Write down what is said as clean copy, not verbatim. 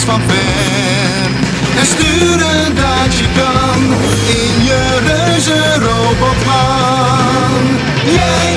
van ver. En sturen dat je kan in je reuze robotman. Yeah!